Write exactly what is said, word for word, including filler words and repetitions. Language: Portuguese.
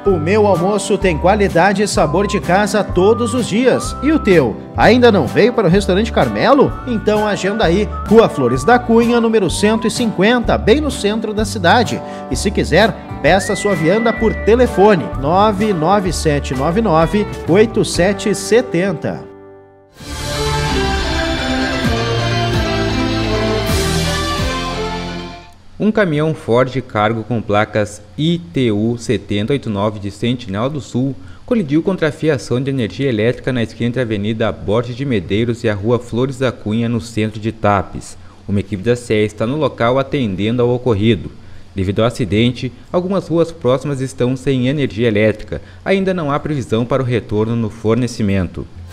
O meu almoço tem qualidade e sabor de casa todos os dias. E o teu? Ainda não veio para o Restaurante Carmelo? Então agenda aí, Rua Flores da Cunha, número cento e cinquenta, bem no centro da cidade. E se quiser, peça sua vianda por telefone nove nove sete nove nove oito sete sete zero. Um caminhão Ford Cargo com placas I T U setenta oitenta e nove de Sentinela do Sul colidiu contra a fiação de energia elétrica na esquina entre a Avenida Borges de Medeiros e a Rua Flores da Cunha, no centro de Tapes. Uma equipe da C E A está no local atendendo ao ocorrido. Devido ao acidente, algumas ruas próximas estão sem energia elétrica. Ainda não há previsão para o retorno no fornecimento.